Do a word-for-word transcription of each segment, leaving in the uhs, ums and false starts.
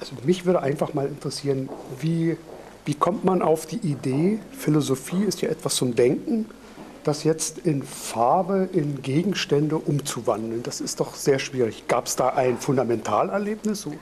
Also mich würde einfach mal interessieren, wie, wie kommt man auf die Idee, Philosophie ist ja etwas zum Denken, das jetzt in Farbe, in Gegenstände umzuwandeln. Das ist doch sehr schwierig. Gab es da ein Fundamentalerlebnis? So?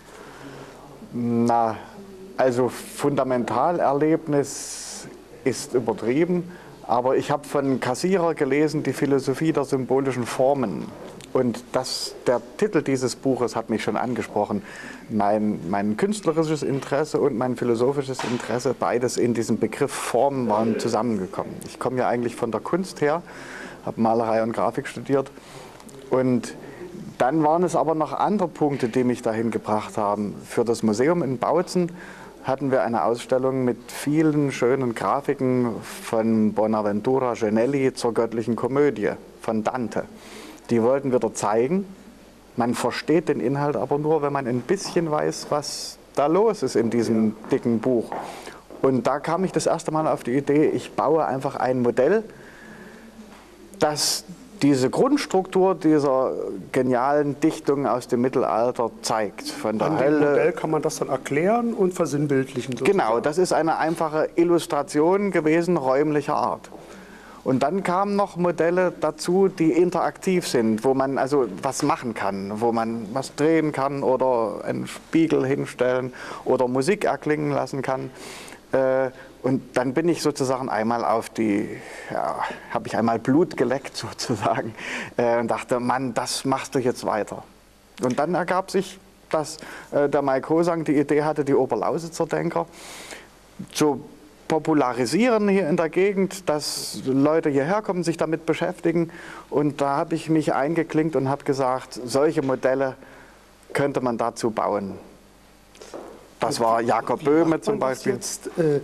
Na, also Fundamentalerlebnis ist übertrieben, aber ich habe von Cassirer gelesen, die Philosophie der symbolischen Formen. Und das, der Titel dieses Buches hat mich schon angesprochen. Mein, mein künstlerisches Interesse und mein philosophisches Interesse, beides in diesem Begriff Formen, waren zusammengekommen. Ich komme ja eigentlich von der Kunst her, habe Malerei und Grafik studiert. Und dann waren es aber noch andere Punkte, die mich dahin gebracht haben. Für das Museum in Bautzen hatten wir eine Ausstellung mit vielen schönen Grafiken von Bonaventura Genelli zur göttlichen Komödie von Dante. Die wollten wir dort zeigen. Man versteht den Inhalt aber nur, wenn man ein bisschen weiß, was da los ist in diesem dicken Buch. Und da kam ich das erste Mal auf die Idee, ich baue einfach ein Modell, das diese Grundstruktur dieser genialen Dichtung aus dem Mittelalter zeigt. Von der An dem Hölle. Modell kann man das dann erklären und versinnbildlichen. Sozusagen. Genau, das ist eine einfache Illustration gewesen, räumlicher Art. Und dann kamen noch Modelle dazu, die interaktiv sind, wo man also was machen kann, wo man was drehen kann oder einen Spiegel hinstellen oder Musik erklingen lassen kann. Und dann bin ich sozusagen einmal auf die, ja, habe ich einmal Blut geleckt sozusagen und dachte, Mann, das machst du jetzt weiter. Und dann ergab sich, dass der Mike Hosang die Idee hatte, die Oberlausitzer Denker zu popularisieren hier in der Gegend, dass Leute hierher kommen, sich damit beschäftigen. Und da habe ich mich eingeklinkt und habe gesagt, solche Modelle könnte man dazu bauen. Das war Jakob Böhme zum Beispiel. Jetzt, äh,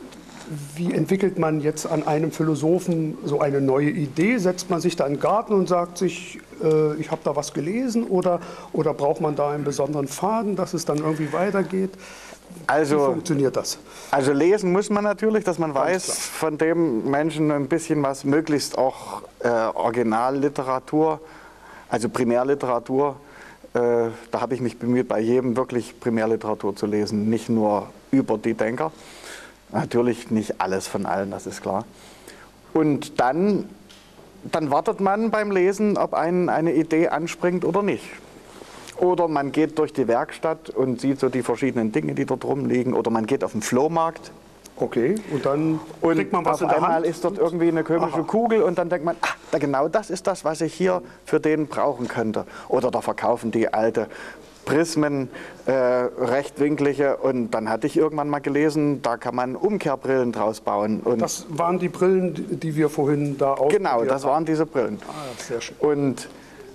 wie entwickelt man jetzt an einem Philosophen so eine neue Idee? Setzt man sich da in den Garten und sagt sich, äh, ich habe da was gelesen? Oder, oder braucht man da einen besonderen Faden, dass es dann irgendwie weitergeht? Also, wie funktioniert das? Also lesen muss man natürlich, dass man Ganz weiß, klar. von dem Menschen ein bisschen was, möglichst auch äh, Originalliteratur, also Primärliteratur. Äh, da habe ich mich bemüht, bei jedem wirklich Primärliteratur zu lesen, nicht nur über die Denker. Natürlich nicht alles von allen, das ist klar. Und dann, dann wartet man beim Lesen, ob einen eine Idee anspringt oder nicht. Oder man geht durch die Werkstatt und sieht so die verschiedenen Dinge, die dort rumliegen. Oder man geht auf den Flohmarkt. Okay, und dann Und kriegt man was auf in der einmal Hand. ist dort irgendwie eine komische Aha. Kugel und dann denkt man, ah, da genau das ist das, was ich hier für den brauchen könnte. Oder da verkaufen die alte Prismen, äh, rechtwinklige, und dann hatte ich irgendwann mal gelesen, da kann man Umkehrbrillen draus bauen. Und Das waren die Brillen, die die wir vorhin da ausprobiert genau, das haben. waren diese Brillen. Ah, sehr schön. Und,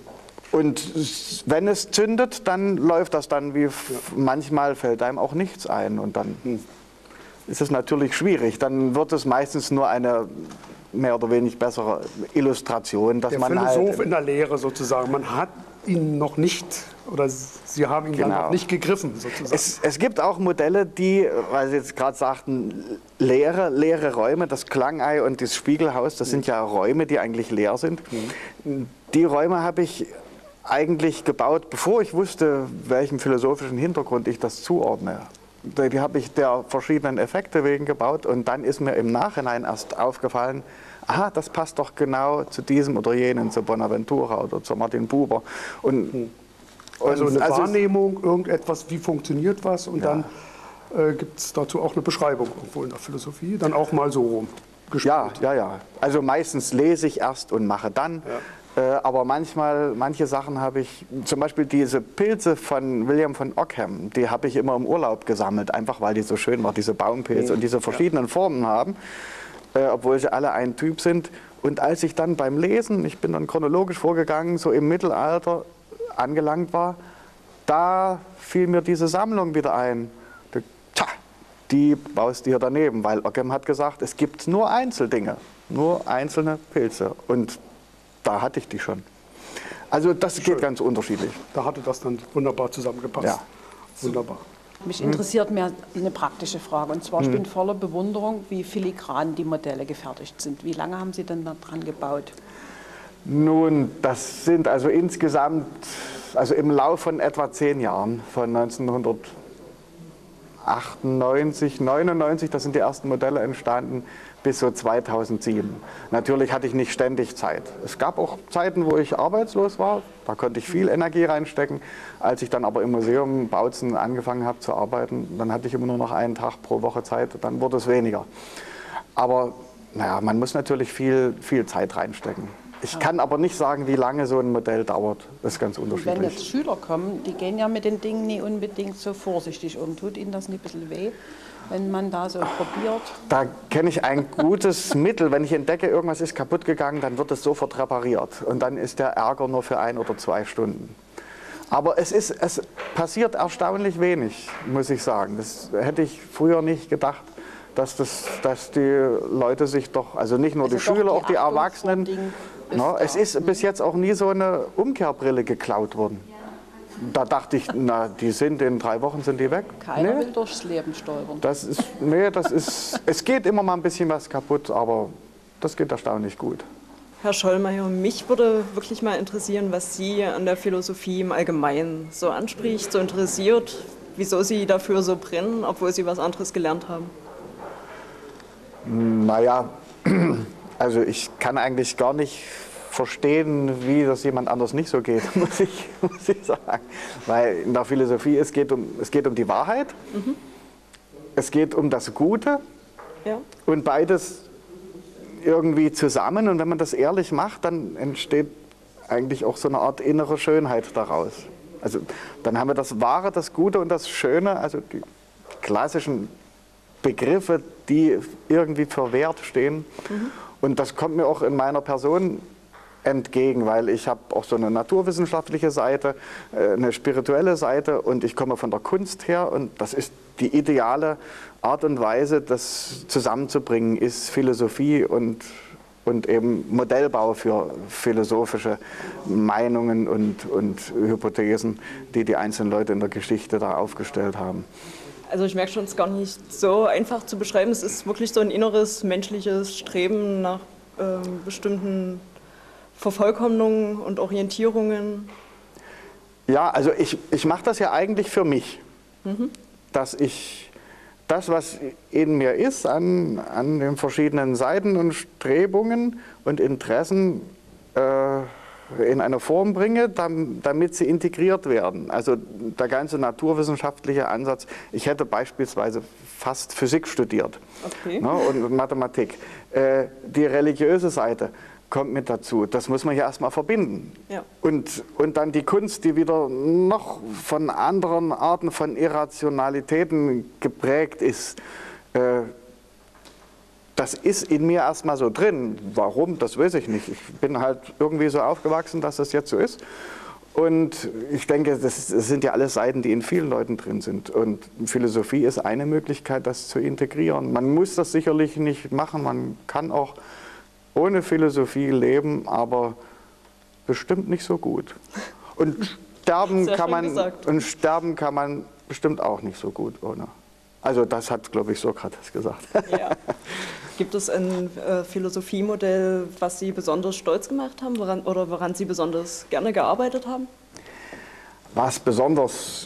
und wenn es zündet, dann läuft das dann wie, manchmal fällt einem auch nichts ein und dann ist es natürlich schwierig. Dann wird es meistens nur eine mehr oder weniger bessere Illustration, dass Der man Philosoph halt... in der Lehre sozusagen, man hat ihn noch nicht, oder Sie haben ihn dann Genau. noch nicht gegriffen sozusagen. Es, es gibt auch Modelle, die, weil Sie jetzt gerade sagten, leere, leere Räume, das Klangei und das Spiegelhaus, das sind ja Räume, die eigentlich leer sind. Mhm. Die Räume habe ich eigentlich gebaut, bevor ich wusste, welchem philosophischen Hintergrund ich das zuordne. Die, die habe ich der verschiedenen Effekte wegen gebaut und dann ist mir im Nachhinein erst aufgefallen, aha, das passt doch genau zu diesem oder jenen, zu Bonaventura oder zu Martin Buber. Und, Mhm. und Also eine also es- Wahrnehmung, irgendetwas, wie funktioniert was, und Ja. dann äh, gibt es dazu auch eine Beschreibung irgendwo in der Philosophie, dann auch mal so rum gespielt. Ja, ja, ja. Also meistens lese ich erst und mache dann. Äh, aber manchmal, manche Sachen habe ich, zum Beispiel diese Pilze von William von Ockham, die habe ich immer im Urlaub gesammelt, einfach weil die so schön waren, diese Baumpilze, Mhm. und diese verschiedenen Formen haben, äh, obwohl sie alle ein Typ sind. Und als ich dann beim Lesen, ich bin dann chronologisch vorgegangen, so im Mittelalter angelangt war, da fiel mir diese Sammlung wieder ein. Tja, die baust du hier daneben, weil Ockham hat gesagt, es gibt nur Einzeldinge, nur einzelne Pilze. Und da hatte ich die schon. Also das Schön. geht ganz unterschiedlich. Da hatte das dann wunderbar zusammengepasst. Ja. Wunderbar. Mich interessiert mehr eine praktische Frage. Und zwar, ich bin voller Bewunderung, wie filigran die Modelle gefertigt sind. Wie lange haben Sie denn daran gebaut? Nun, das sind also insgesamt, also im Lauf von etwa zehn Jahren, von neunzehnhundertneunundachtzig achtundneunzig, neunundneunzig, da sind die ersten Modelle entstanden, bis so zweitausendsieben. Natürlich hatte ich nicht ständig Zeit. Es gab auch Zeiten, wo ich arbeitslos war, da konnte ich viel Energie reinstecken. Als ich dann aber im Museum Bautzen angefangen habe zu arbeiten, dann hatte ich immer nur noch einen Tag pro Woche Zeit, dann wurde es weniger. Aber naja, man muss natürlich viel, viel Zeit reinstecken. Ich kann aber nicht sagen, wie lange so ein Modell dauert. Das ist ganz unterschiedlich. Wenn jetzt Schüler kommen, die gehen ja mit den Dingen nie unbedingt so vorsichtig um. Tut ihnen das nicht ein bisschen weh, wenn man da so probiert? Da kenne ich ein gutes Mittel. Wenn ich entdecke, irgendwas ist kaputt gegangen, dann wird es sofort repariert. Und dann ist der Ärger nur für ein oder zwei Stunden. Aber es, ist, es passiert erstaunlich wenig, muss ich sagen. Das hätte ich früher nicht gedacht. Dass, das, dass die Leute sich doch, also nicht nur also die Schüler, die auch die Achtung Erwachsenen, ist na, es ist mhm. bis jetzt auch nie so eine Umkehrbrille geklaut worden. Da dachte ich, na, die sind in drei Wochen sind die weg. Keiner nee, will durchs Leben stolpern. das ist, nee, das ist, es geht immer mal ein bisschen was kaputt, aber das geht erstaunlich gut. Herr Schollmeier, mich würde wirklich mal interessieren, was Sie an der Philosophie im Allgemeinen so anspricht, so interessiert, wieso Sie dafür so brennen, obwohl Sie was anderes gelernt haben. Naja, also ich kann eigentlich gar nicht verstehen, wie das jemand anders nicht so geht, muss ich, muss ich sagen. Weil in der Philosophie, es geht um, es geht um die Wahrheit, mhm. es geht um das Gute ja. und beides irgendwie zusammen. Und wenn man das ehrlich macht, dann entsteht eigentlich auch so eine Art innere Schönheit daraus. Also dann haben wir das Wahre, das Gute und das Schöne, also die klassischen Begriffe, die irgendwie für Wert stehen. Mhm. Und das kommt mir auch in meiner Person entgegen, weil ich habe auch so eine naturwissenschaftliche Seite, eine spirituelle Seite und ich komme von der Kunst her und das ist die ideale Art und Weise, das zusammenzubringen, ist Philosophie und, und eben Modellbau für philosophische Meinungen und, und Hypothesen, die die einzelnen Leute in der Geschichte da aufgestellt haben. Also ich merke schon, es ist gar nicht so einfach zu beschreiben. Es ist wirklich so ein inneres menschliches Streben nach ähm, bestimmten Vervollkommnungen und Orientierungen. Ja, also ich, ich mache das ja eigentlich für mich, mhm. dass ich das, was in mir ist, an, an den verschiedenen Seiten und Strebungen und Interessen äh, in eine Form bringe, damit sie integriert werden. Also der ganze naturwissenschaftliche Ansatz, ich hätte beispielsweise fast Physik studiert, okay. ne, und Mathematik. Äh, die religiöse Seite kommt mit dazu, das muss man ja erstmal verbinden. Ja. Und, und dann die Kunst, die wieder noch von anderen Arten von Irrationalitäten geprägt ist. Äh, Das ist in mir erstmal so drin. Warum, das weiß ich nicht. Ich bin halt irgendwie so aufgewachsen, dass das jetzt so ist. Und ich denke, das, das sind ja alles Seiten, die in vielen Leuten drin sind. Und Philosophie ist eine Möglichkeit, das zu integrieren. Man muss das sicherlich nicht machen. Man kann auch ohne Philosophie leben, aber bestimmt nicht so gut. Und sterben, kann man, und sterben kann man bestimmt auch nicht so gut ohne. Also das hat, glaube ich, Sokrates gesagt. Ja. Gibt es ein äh, Philosophiemodell, was Sie besonders stolz gemacht haben woran, oder woran Sie besonders gerne gearbeitet haben? Was besonders,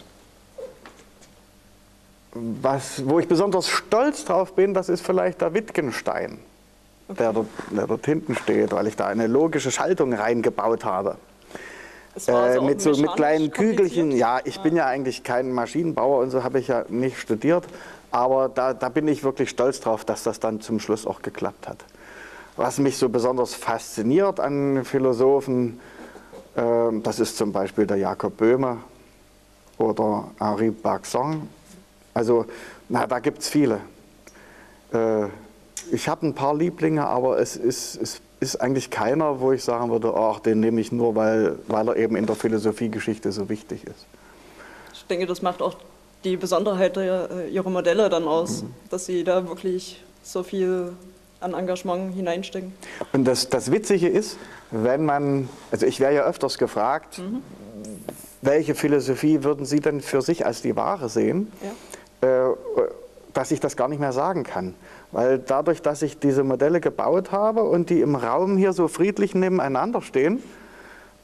was, wo ich besonders stolz drauf bin, das ist vielleicht der Wittgenstein, okay. der, dort, der dort hinten steht, weil ich da eine logische Schaltung reingebaut habe. Es war also äh, mit, so, mit kleinen Kügelchen. Ja, ich ah. bin ja eigentlich kein Maschinenbauer und so habe ich ja nicht studiert. Aber da, da bin ich wirklich stolz drauf, dass das dann zum Schluss auch geklappt hat. Was mich so besonders fasziniert an Philosophen, äh, das ist zum Beispiel der Jakob Böhme oder Henri Bergson. Also, na, da gibt es viele. Äh, ich habe ein paar Lieblinge, aber es ist, es ist eigentlich keiner, wo ich sagen würde, ach, den nehme ich nur, weil, weil er eben in der Philosophiegeschichte so wichtig ist. Ich denke, das macht auch die Besonderheit der, Ihrer Modelle dann aus, mhm. dass Sie da wirklich so viel an Engagement hineinstecken. Und das, das Witzige ist, wenn man, also ich werde ja öfters gefragt, mhm. welche Philosophie würden Sie denn für sich als die wahre sehen, ja. äh, dass ich das gar nicht mehr sagen kann. Weil dadurch, dass ich diese Modelle gebaut habe und die im Raum hier so friedlich nebeneinander stehen,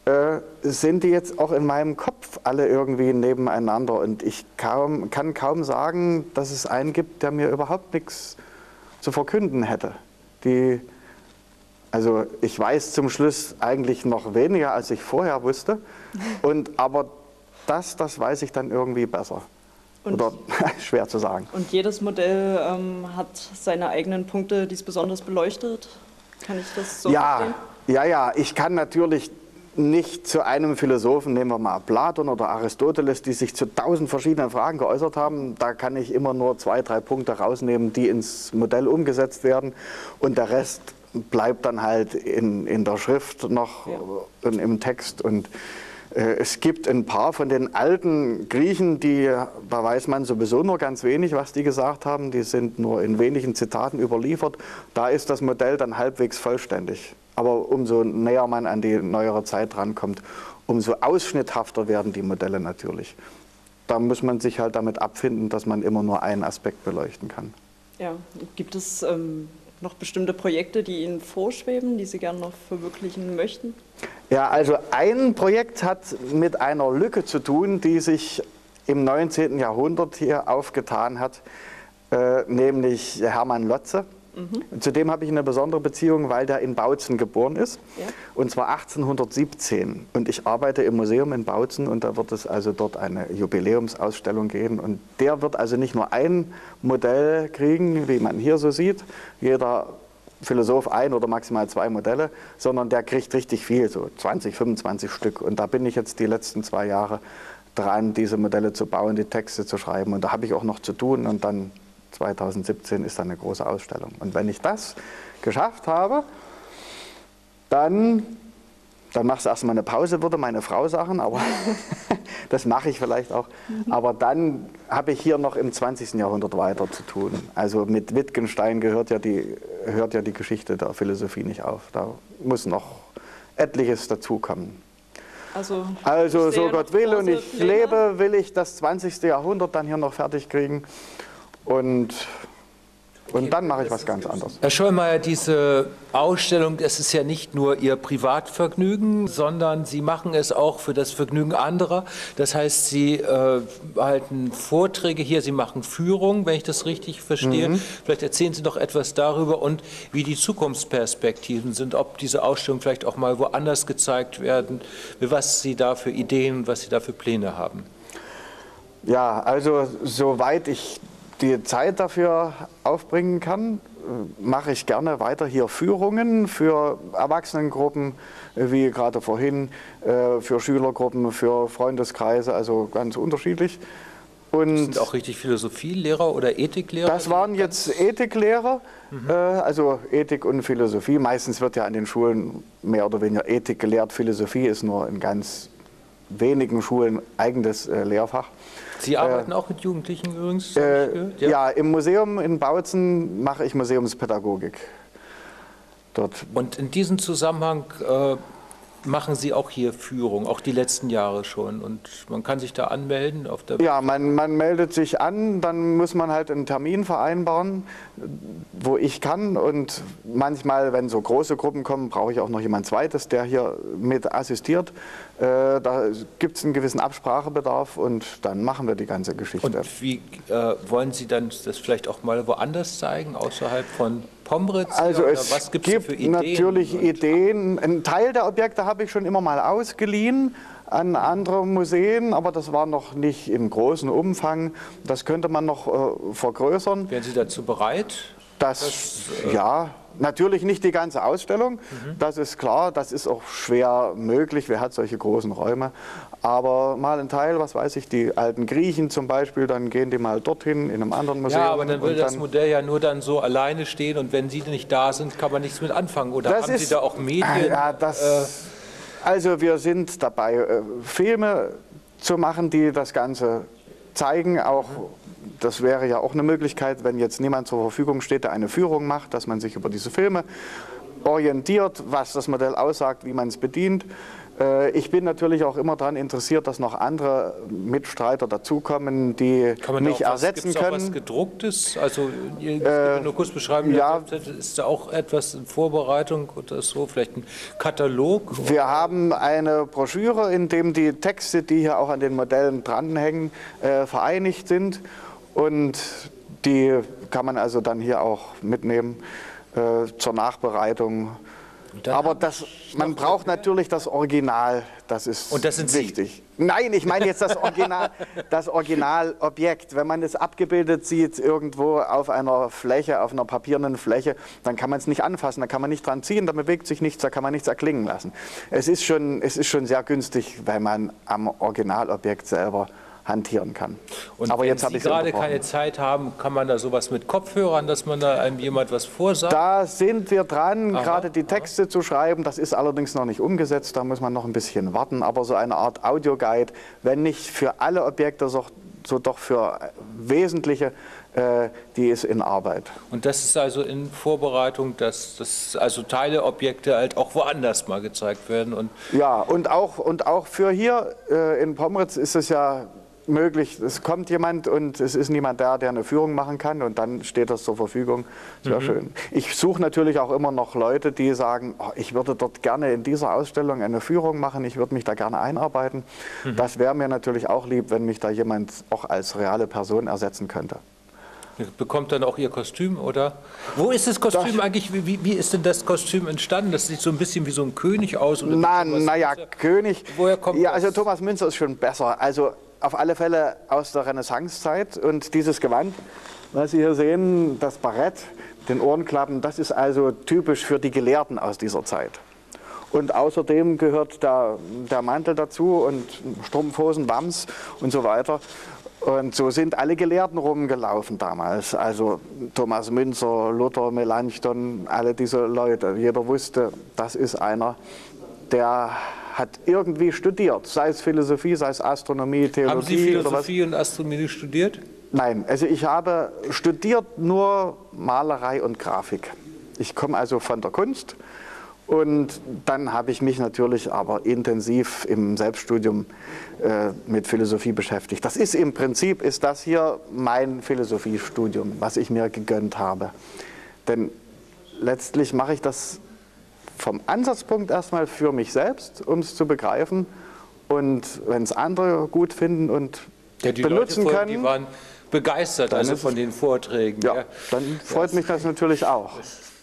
äh, sind die jetzt auch in meinem Kopf alle irgendwie nebeneinander. Und ich kaum, kann kaum sagen, dass es einen gibt, der mir überhaupt nichts zu verkünden hätte. Die, also ich weiß zum Schluss eigentlich noch weniger, als ich vorher wusste. Und, aber das, das weiß ich dann irgendwie besser. Und, Oder schwer zu sagen. Und jedes Modell ähm, hat seine eigenen Punkte, die es besonders beleuchtet? Kann ich das so ja, verstehen? Ja, ja, ich kann natürlich nicht zu einem Philosophen, nehmen wir mal Platon oder Aristoteles, die sich zu tausend verschiedenen Fragen geäußert haben, da kann ich immer nur zwei, drei Punkte rausnehmen, die ins Modell umgesetzt werden und der Rest bleibt dann halt in, in der Schrift noch ja. und im Text. Und äh, es gibt ein paar von den alten Griechen, die, da weiß man sowieso nur ganz wenig, was die gesagt haben, die sind nur in wenigen Zitaten überliefert, da ist das Modell dann halbwegs vollständig. Aber umso näher man an die neuere Zeit rankommt, umso ausschnitthafter werden die Modelle natürlich. Da muss man sich halt damit abfinden, dass man immer nur einen Aspekt beleuchten kann. Ja, gibt es ähm, noch bestimmte Projekte, die Ihnen vorschweben, die Sie gerne noch verwirklichen möchten? Ja, also ein Projekt hat mit einer Lücke zu tun, die sich im neunzehnten Jahrhundert hier aufgetan hat, äh, nämlich Hermann Lotze. Mhm. Zu dem habe ich eine besondere Beziehung, weil der in Bautzen geboren ist, ja. und zwar achtzehnhundertsiebzehn. Und ich arbeite im Museum in Bautzen und da wird es also dort eine Jubiläumsausstellung geben. Und der wird also nicht nur ein Modell kriegen, wie man hier so sieht, jeder Philosoph ein oder maximal zwei Modelle, sondern der kriegt richtig viel, so zwanzig, fünfundzwanzig Stück. Und da bin ich jetzt die letzten zwei Jahre dran, diese Modelle zu bauen, die Texte zu schreiben. Und da habe ich auch noch zu tun und dann zweitausendsiebzehn ist dann eine große Ausstellung. Und wenn ich das geschafft habe, dann, dann machst du erstmal eine Pause, würde meine Frau sagen, aber das mache ich vielleicht auch. Aber dann habe ich hier noch im zwanzigsten Jahrhundert weiter zu tun. Also mit Wittgenstein gehört ja die, hört ja die Geschichte der Philosophie nicht auf. Da muss noch etliches dazukommen. Also, also so Gott will und ich Pläne. lebe, will ich das zwanzigste Jahrhundert dann hier noch fertig kriegen. Und, und dann mache ich was ganz anderes. Herr Schollmeier, diese Ausstellung, das ist ja nicht nur Ihr Privatvergnügen, sondern Sie machen es auch für das Vergnügen anderer. Das heißt, Sie äh, halten Vorträge hier, Sie machen Führungen, wenn ich das richtig verstehe. Mhm. Vielleicht erzählen Sie doch etwas darüber und wie die Zukunftsperspektiven sind, ob diese Ausstellungen vielleicht auch mal woanders gezeigt werden, was Sie da für Ideen, was Sie da für Pläne haben. Ja, also soweit ich die Zeit dafür aufbringen kann, mache ich gerne weiter hier Führungen für Erwachsenengruppen, wie gerade vorhin, für Schülergruppen, für Freundeskreise, also ganz unterschiedlich. Und das sind auch richtig Philosophielehrer oder Ethiklehrer? Das waren jetzt Ethiklehrer, mhm. also Ethik und Philosophie. Meistens wird ja an den Schulen mehr oder weniger Ethik gelehrt. Philosophie ist nur in ganz wenigen Schulen eigenes Lehrfach. Sie arbeiten äh, auch mit Jugendlichen übrigens? Äh, ja. ja, im Museum in Bautzen mache ich Museumspädagogik. Dort. Und in diesem Zusammenhang äh, machen Sie auch hier Führung, auch die letzten Jahre schon. Und man kann sich da anmelden auf der Ja, man, man meldet sich an, dann muss man halt einen Termin vereinbaren, wo ich kann. Und manchmal, wenn so große Gruppen kommen, brauche ich auch noch jemand Zweites, der hier mit assistiert. Äh, da gibt es einen gewissen Absprachebedarf und dann machen wir die ganze Geschichte. Und wie äh, wollen Sie dann das vielleicht auch mal woanders zeigen, außerhalb von Pomritz? Also oder es was gibt's gibt für Ideen? natürlich Ideen. Ein Teil der Objekte habe ich schon immer mal ausgeliehen an andere Museen, aber das war noch nicht im großen Umfang. Das könnte man noch äh, vergrößern. Wären Sie dazu bereit? Das, das äh, ja, natürlich nicht die ganze Ausstellung, mhm. das ist klar, das ist auch schwer möglich, wer hat solche großen Räume. Aber mal ein Teil, was weiß ich, die alten Griechen zum Beispiel, dann gehen die mal dorthin in einem anderen Museum. Ja, aber dann würde das Modell ja nur dann so alleine stehen und wenn Sie nicht da sind, kann man nichts mit anfangen. Oder haben ist, Sie da auch Medien? Ja, das, äh, also wir sind dabei, äh, Filme zu machen, die das Ganze zeigen, auch das wäre ja auch eine Möglichkeit, wenn jetzt niemand zur Verfügung steht, der eine Führung macht, dass man sich über diese Filme orientiert, was das Modell aussagt, wie man es bedient. Äh, ich bin natürlich auch immer daran interessiert, dass noch andere Mitstreiter dazukommen, die mich ersetzen können. Gibt es auch was Gedrucktes? Also ihr äh, nur kurz beschreiben, ja, ist da auch etwas in Vorbereitung oder so, vielleicht ein Katalog? Wir haben eine Broschüre, in dem die Texte, die hier auch an den Modellen dranhängen, äh, vereinigt sind, und die kann man also dann hier auch mitnehmen äh, zur Nachbereitung. Aber das, man braucht natürlich das Original, das ist Und das sind wichtig. Sie? Nein, ich meine jetzt das Original, das Originalobjekt. Wenn man es abgebildet sieht irgendwo auf einer Fläche, auf einer papierenden Fläche, dann kann man es nicht anfassen, da kann man nicht dran ziehen, da bewegt sich nichts, da kann man nichts erklingen lassen. Es ist schon, es ist schon sehr günstig, weil man am Originalobjekt selber hantieren kann. Und aber wenn jetzt habe Sie ich gerade keine Zeit haben, kann man da sowas mit Kopfhörern, dass man da einem jemand was vorsagt? Da sind wir dran, aha, gerade die Texte aha. zu schreiben. Das ist allerdings noch nicht umgesetzt, da muss man noch ein bisschen warten. Aber so eine Art Audioguide, wenn nicht für alle Objekte, so, so doch für wesentliche, äh, die ist in Arbeit. Und das ist also in Vorbereitung, dass, dass also Teileobjekte halt auch woanders mal gezeigt werden? Und ja, und auch, und auch für hier äh, in Pommeritz ist es ja möglich, es kommt jemand und es ist niemand da, der eine Führung machen kann, und dann steht das zur Verfügung. Sehr mhm. schön. Ich suche natürlich auch immer noch Leute, die sagen, oh, ich würde dort gerne in dieser Ausstellung eine Führung machen, ich würde mich da gerne einarbeiten. Mhm. Das wäre mir natürlich auch lieb, wenn mich da jemand auch als reale Person ersetzen könnte. Bekommt dann auch Ihr Kostüm, oder? Wo ist das Kostüm das, eigentlich, wie, wie ist denn das Kostüm entstanden? Das sieht so ein bisschen wie so ein König aus. Oder na, naja, König. Woher kommt ja, das? Also Thomas Münzer ist schon besser. Also auf alle Fälle aus der Renaissancezeit, und dieses Gewand, was Sie hier sehen, das Barett, den Ohrenklappen, das ist also typisch für die Gelehrten aus dieser Zeit. Und außerdem gehört der, der Mantel dazu und Strumpfhosen, Wams und so weiter. Und so sind alle Gelehrten rumgelaufen damals. Also Thomas Münzer, Luther, Melanchthon, alle diese Leute. Jeder wusste, das ist einer, der hat irgendwie studiert, sei es Philosophie, sei es Astronomie, Theologie. Haben Sie Philosophie und Astronomie studiert? Nein, also ich habe studiert nur Malerei und Grafik. Ich komme also von der Kunst, und dann habe ich mich natürlich aber intensiv im Selbststudium äh, mit Philosophie beschäftigt. Das ist im Prinzip, ist das hier mein Philosophiestudium, was ich mir gegönnt habe. Denn letztlich mache ich das vom Ansatzpunkt erstmal für mich selbst, um es zu begreifen, und wenn es andere gut finden und ja, die benutzen Leute, können, die waren begeistert also von den Vorträgen. Ja, ja. Dann freut mich das natürlich auch.